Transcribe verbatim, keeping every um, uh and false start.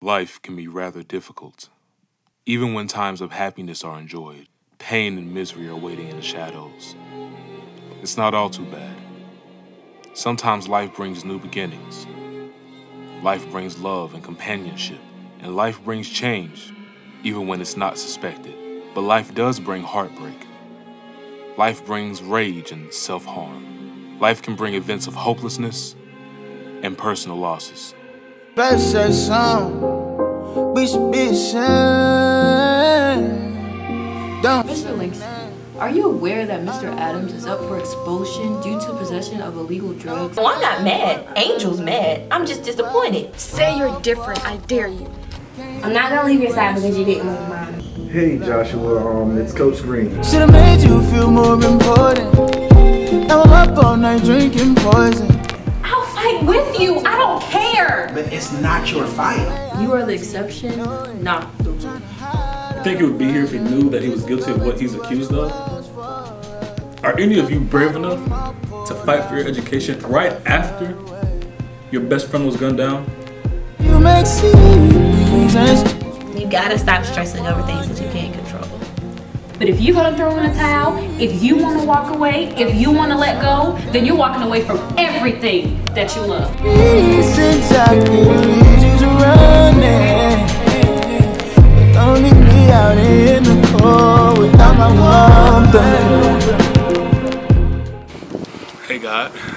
Life can be rather difficult. Even when times of happiness are enjoyed, pain and misery are waiting in the shadows. It's not all too bad. Sometimes life brings new beginnings. Life brings love and companionship, and life brings change, even when it's not suspected. But life does bring heartbreak. Life brings rage and self-harm. Life can bring events of hopelessness and personal losses. Best say song, we should be ashamed. Mister Langston, are you aware that Mister Adams is up for expulsion due to possession of illegal drugs? Oh, I'm not mad. Angel's mad. I'm just disappointed. Say you're different, I dare you. I'm not gonna leave your side because you didn't move mine. Hey Joshua, um, it's Coach Green. Should've made you feel more important. Now I'm up all night drinking poison. I'll fight with you, I don't care. But it's not your fight. You are the exception, not the rule. I think he would be here if he knew that he was guilty of what he's accused of. Are any of you brave enough to fight for your education right after your best friend was gunned down? You make sense. You gotta stop stressing over things that you can't control. But if you're gonna throw in a towel, if you wanna walk away, if you wanna let go, then you're walking away from everything that you love. Since I could lead you to running, don't leave me out in the cold without my warmth. Hey God.